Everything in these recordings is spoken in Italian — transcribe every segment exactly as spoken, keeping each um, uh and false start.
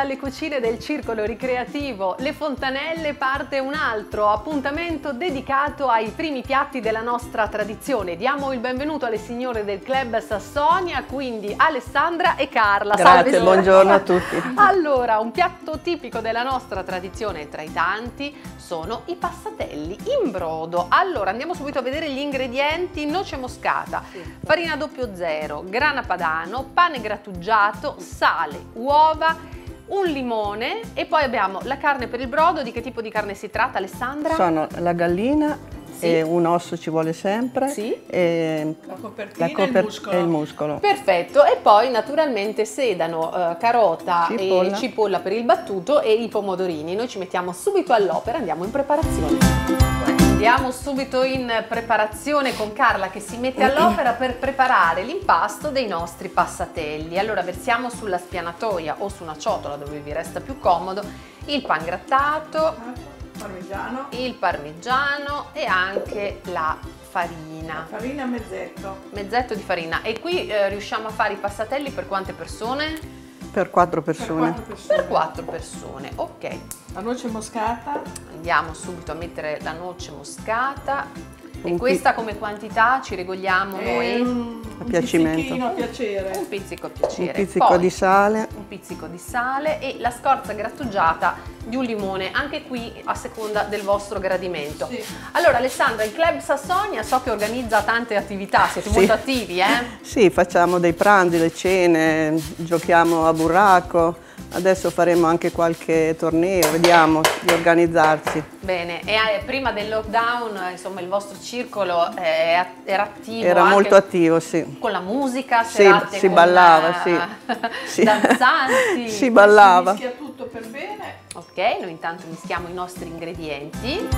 dalle cucine del Circolo Ricreativo Le Fontanelle parte un altro appuntamento dedicato ai primi piatti della nostra tradizione. Diamo il benvenuto alle signore del Club Sassonia, quindi Alessandra e Carla. Grazie, Salve, buongiorno a tutti. Allora, un piatto tipico della nostra tradizione tra i tanti sono i passatelli in brodo. Allora, andiamo subito a vedere gli ingredienti: noce moscata, sì, farina zero zero, grana padano, pane grattugiato, sale, uova, un limone e poi abbiamo la carne per il brodo. Di che tipo di carne si tratta, Alessandra? Sono la gallina, sì, e un osso ci vuole sempre, sì, e la copertina la coper e, il muscolo. e il muscolo. Perfetto, e poi naturalmente sedano, eh, carota Cipolla. e cipolla per il battuto e i pomodorini. Noi ci mettiamo subito all'opera, andiamo in preparazione. Andiamo subito in preparazione con Carla che si mette all'opera per preparare l'impasto dei nostri passatelli. Allora versiamo sulla spianatoia o su una ciotola dove vi resta più comodo il pan grattato, parmigiano, il parmigiano e anche la farina. La farina mezzetto. Mezzetto di farina. E qui eh, riusciamo a fare i passatelli per quante persone? Per quattro persone. Per quattro persone. Per quattro persone, ok. La noce moscata. Andiamo subito a mettere la noce moscata. E Un questa come quantità ci regoliamo E noi? un, A un piacimento. pizzichino a piacere. Un pizzico a piacere. Un pizzico Poi, di sale. un pizzico di sale e la scorza grattugiata di un limone, anche qui a seconda del vostro gradimento. Sì. Allora Alessandra, il Club Sassonia so che organizza tante attività, siete Sì. molto attivi, eh? Sì, facciamo dei pranzi, le cene, giochiamo a burraco. Adesso faremo anche qualche torneo, vediamo di organizzarci. Bene, e eh, prima del lockdown, eh, insomma, il vostro circolo eh, era attivo? Era anche molto attivo, sì. con la musica, Sì, serate si con, ballava, eh, sì. danzanti. Si ballava. Si mischia tutto per bene. Ok, noi intanto mischiamo i nostri ingredienti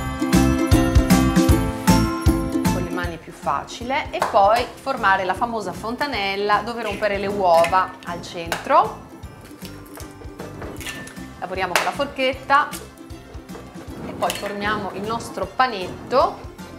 con le mani è più facile e poi formare la famosa fontanella dove rompere le uova al centro. Lavoriamo con la forchetta e poi formiamo il nostro panetto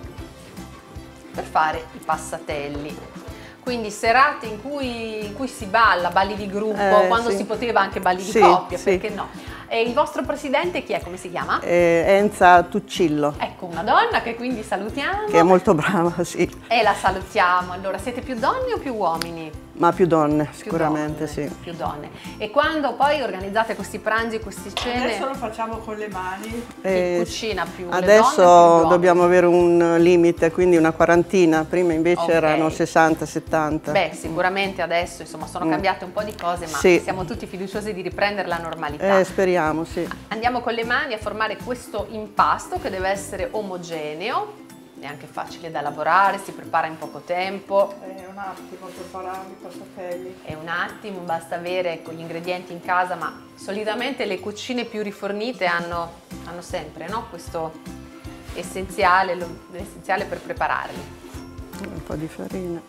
per fare i passatelli. Quindi serate in cui, in cui si balla, balli di gruppo, Eh, quando sì. si poteva anche balli di Sì, coppia, sì. perché no? E il vostro presidente chi è? Come si chiama? Eh, Enza Tuccillo, Ecco, una donna che quindi salutiamo. che è molto brava, sì. E la salutiamo. Allora, siete più donne o più uomini? Ma più donne, Più sicuramente, donne, sì. Più donne. E quando poi organizzate questi pranzi e queste cene, Adesso lo facciamo con le mani. chi Eh, cucina più? le Adesso donne o più gli dobbiamo uomini? avere un limite, quindi una quarantina, prima invece Ok. erano sessanta settanta. Beh, sicuramente adesso insomma sono Mm. cambiate un po' di cose, ma Sì. siamo tutti fiduciosi di riprendere la normalità. Eh, speriamo, sì. Andiamo con le mani a formare questo impasto che deve essere omogeneo, è anche facile da lavorare, si prepara in poco tempo. È un attimo preparare i passatelli. È un attimo, basta avere ecco, gli ingredienti in casa, ma solitamente le cucine più rifornite hanno, hanno sempre no? questo essenziale, lo- l'essenziale per prepararli. Un po' di farina.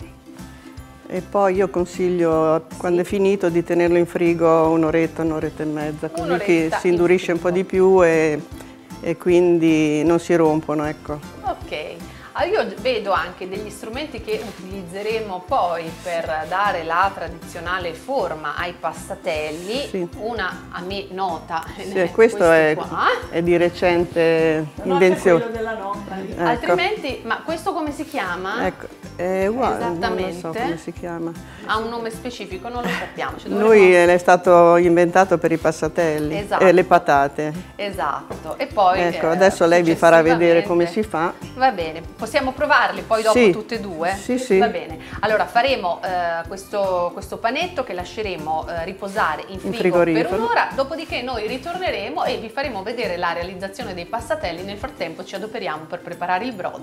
E poi io consiglio, quando è finito, di tenerlo in frigo un'oretta, un'oretta e mezza, così che Un'oretta si indurisce in un po' frigo. di più e, e quindi non si rompono, ecco. Ok, allora io vedo anche degli strumenti che utilizzeremo poi per dare la tradizionale forma ai passatelli. Sì. Una a me nota, Sì, eh, questo questi è, qua. è di recente No, invenzione. quello della nonna. lì. Ecco. Altrimenti, ma questo come si chiama? Ecco, è uguale, non lo so Esattamente. come si chiama. Ha un nome specifico, non lo sappiamo. ci dovremo- Lui è stato inventato per i passatelli Esatto. e le patate. Esatto, e poi Ecco, eh, adesso lei vi farà vedere come si successivamente- fa. Va bene, possiamo provarli poi dopo Sì. tutte e due? Sì, sì. Va bene, allora faremo eh, questo, questo panetto che lasceremo eh, riposare in frigo frigorifero. per un'ora, dopodiché noi ritorneremo e vi faremo vedere la realizzazione dei passatelli. Nel frattempo ci adoperiamo per preparare il brodo.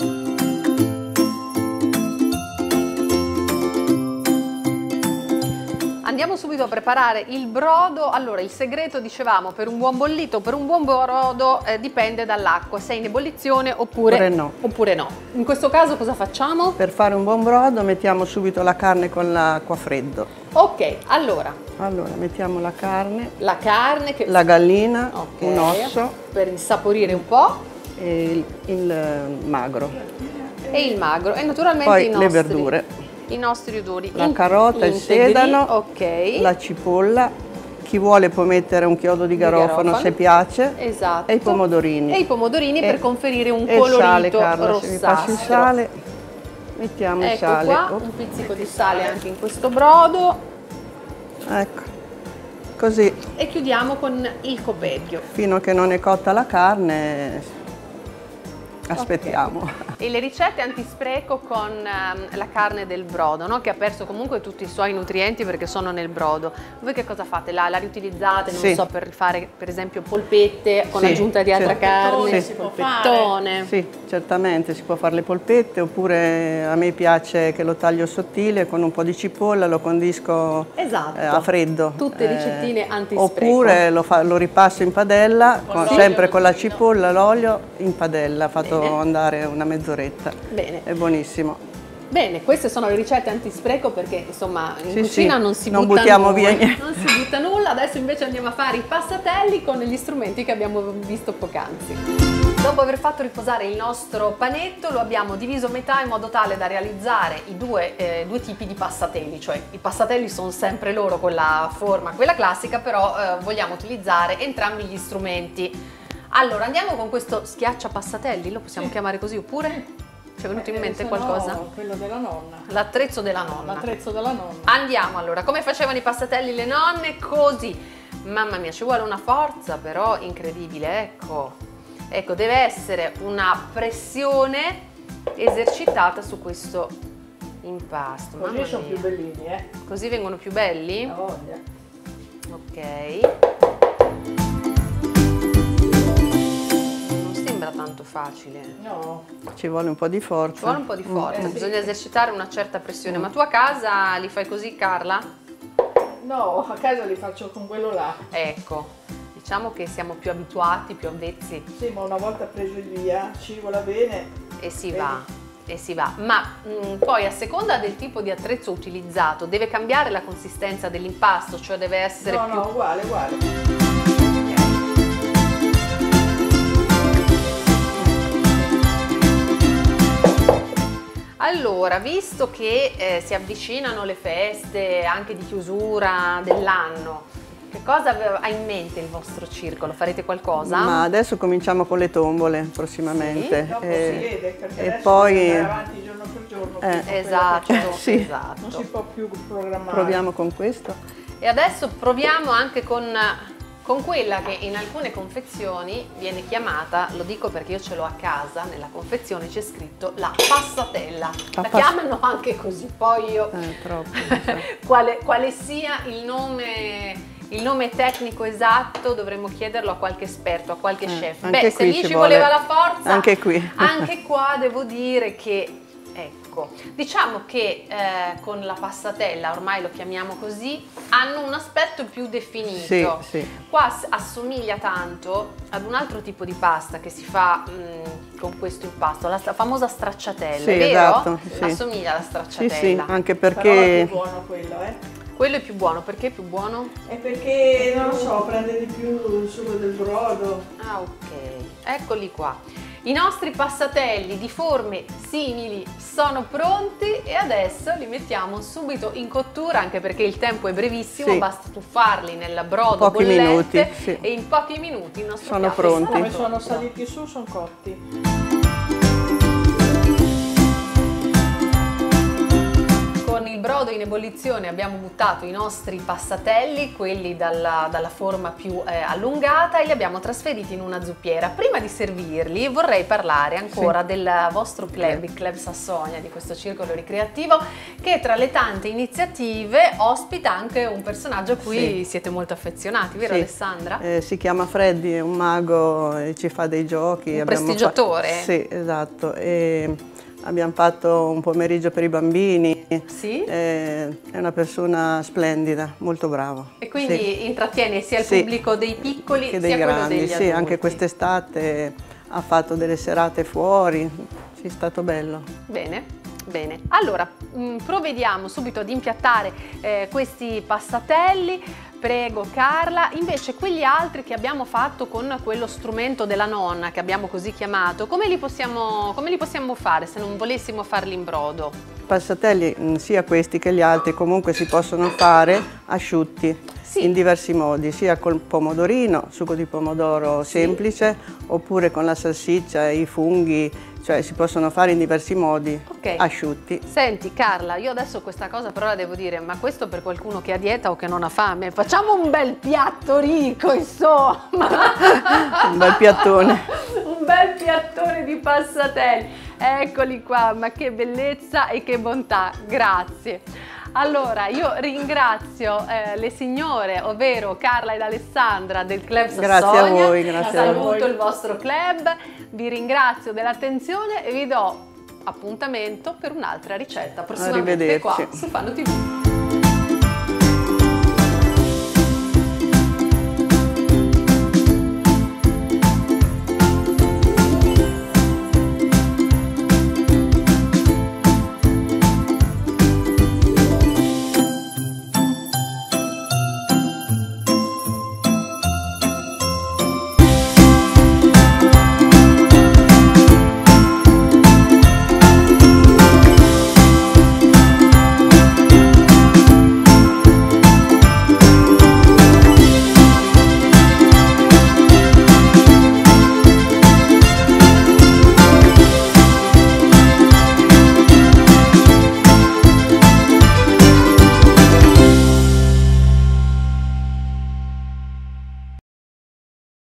Andiamo subito a preparare il brodo. Allora, il segreto, dicevamo, per un buon bollito, per un buon brodo eh, dipende dall'acqua, se è in ebollizione oppure, Oppure no. oppure no. In questo caso cosa facciamo? Per fare un buon brodo mettiamo subito la carne con l'acqua freddo. Ok, allora, Allora, mettiamo la carne, la carne, che... la gallina, Ok, un osso per insaporire un po', e il, il eh, magro. e il magro e naturalmente Poi i le nostri, verdure. i nostri odori. La In- carota, il integri, sedano, ok. la cipolla, chi vuole può mettere un chiodo di garofano, garofano. se piace, Esatto. e i pomodorini. E i pomodorini E- per conferire un e il colorito sale, Carla, se mi passi il rossastro. sale, mettiamo il Ecco sale. qua, Oh, un pizzico di sale anche in questo brodo ecco, così, e chiudiamo con il copeggio. fino a che non è cotta la carne, aspettiamo. E le ricette antispreco con ehm, la carne del brodo, no? Che ha perso comunque tutti i suoi nutrienti perché sono nel brodo. Voi che cosa fate? La, la riutilizzate, non Sì. so, per fare per esempio polpette con Sì, aggiunta di altra certo. carne? Sì, si può Polpettone. Sì, certamente si può fare le polpette, oppure a me piace che lo taglio sottile con un po' di cipolla, lo condisco Esatto. eh, a freddo. Tutte ricettine antispreco. Oppure lo, fa- lo ripasso in padella, con- l'olio sempre con la così, no? cipolla, l'olio in padella, fatto Bene. andare una mezz'oretta. Bene. È buonissimo. Bene, queste sono le ricette antispreco perché insomma in Sì, cucina sì, non si non butta buttiamo nulla, via niente. non si butta nulla. Adesso invece andiamo a fare i passatelli con gli strumenti che abbiamo visto poc'anzi. Dopo aver fatto riposare il nostro panetto lo abbiamo diviso a metà in modo tale da realizzare i due, eh, due tipi di passatelli, cioè i passatelli sono sempre loro con la forma, quella classica, però eh, vogliamo utilizzare entrambi gli strumenti. Allora andiamo con questo schiaccia passatelli, lo possiamo Sì. chiamare così oppure? Ci è venuto in Eh, mente se qualcosa? no, quello della nonna. L'attrezzo della nonna. L'attrezzo della nonna. Andiamo allora, come facevano i passatelli le nonne? Così. Mamma mia, ci vuole una forza però incredibile, ecco. Ecco, deve essere una pressione esercitata su questo impasto. Mamma Così sono mia. più bellini, eh. Così vengono più belli? La voglia. Ok. Non sembra tanto facile. No. Ci vuole un po' di forza. Ci vuole un po' di forza, Eh, sì. bisogna esercitare una certa pressione. Ma tu a casa li fai così, Carla? No, a casa li faccio con quello là. Ecco, diciamo che siamo più abituati, più avvezzi Sì, ma una volta preso il via, scivola bene. e si Vedi? va, e si va. Ma mh, poi a seconda del tipo di attrezzo utilizzato deve cambiare la consistenza dell'impasto, cioè deve essere No, più... no, uguale, uguale. Allora, visto che eh, si avvicinano le feste anche di chiusura dell'anno, che cosa ave- ha in mente il vostro circolo? Farete qualcosa? Ma adesso cominciamo con le tombole prossimamente. Sì, Dopo Eh, si vede, perché e adesso poi- bisogna andare avanti giorno per giorno. Eh, con quello Esatto, che c'è. Sì. esatto. Non si può più programmare. proviamo con questo. E adesso proviamo anche con, con quella che in alcune confezioni viene chiamata, lo dico perché io ce l'ho a casa, nella confezione c'è scritto la passatella. La La pas- chiamano anche così, poi io... Eh, troppo. non so. quale, quale sia il nome, il nome tecnico esatto dovremmo chiederlo a qualche esperto, a qualche Eh, chef. anche Beh, se qui lì ci ci vuole- voleva la forza, anche qui. anche qua devo dire che, ecco, diciamo che eh, con la passatella, ormai lo chiamiamo così, hanno un aspetto più definito. Sì, sì. Qua s- assomiglia tanto ad un altro tipo di pasta che si fa mh, con questo impasto, la sta- famosa stracciatella, Sì, vero? esatto, sì. Assomiglia alla Sì, stracciatella. sì, anche Però è perché più buono quello, eh. Quello è più buono, perché è più buono? È perché, non lo so, prende di più il sugo del brodo. Ah, ok, eccoli qua. I nostri passatelli di forme simili sono pronti e adesso li mettiamo subito in cottura, anche perché il tempo è brevissimo, Sì. basta tuffarli nel brodo Pochi bollente minuti, sì. e in pochi minuti il nostro Sono piatto pronti. sarà Come sono pronto. saliti su, sono cotti. Con il brodo in ebollizione abbiamo buttato i nostri passatelli, quelli dalla, dalla forma più eh, allungata, e li abbiamo trasferiti in una zuppiera. Prima di servirli vorrei parlare ancora Sì. del vostro club, il Club Sassonia, di questo circolo ricreativo, che tra le tante iniziative ospita anche un personaggio a cui Sì. siete molto affezionati, vero Sì. Alessandra? eh, si chiama Freddy, è un mago e ci fa dei giochi. Un Abbiamo fa- prestigiatore? Sì, esatto. E abbiamo fatto un pomeriggio per i bambini. Sì? Eh, è una persona splendida, molto bravo. E quindi Sì. intrattiene sia il Sì. pubblico dei piccoli Che dei sia quello grandi. degli Sì, adulti. anche quest'estate ha fatto delle serate fuori, sì, è stato bello. Bene. Bene, allora mh, provvediamo subito ad impiattare eh, questi passatelli. Prego Carla, invece quegli altri che abbiamo fatto con quello strumento della nonna, che abbiamo così chiamato, come li possiamo, come li possiamo fare se non volessimo farli in brodo? Passatelli, sia questi che gli altri, comunque si possono fare asciutti, sì, in diversi modi, sia col pomodorino, succo di pomodoro, sì, semplice, oppure con la salsiccia e i funghi, cioè si possono fare in diversi modi, okay, asciutti. Senti Carla, io adesso questa cosa però la devo dire, ma questo per qualcuno che ha dieta o che non ha fame, facciamo un bel piatto ricco, insomma! Un bel piattone! Un bel piattone di passatelli! Eccoli qua, ma che bellezza e che bontà, grazie! Allora, io ringrazio eh, le signore, ovvero Carla ed Alessandra del Club Sassonia. Grazie a voi, grazie a voi. Saluto il vostro club, vi ringrazio dell'attenzione e vi do appuntamento per un'altra ricetta prossimamente qua su Fano tivù.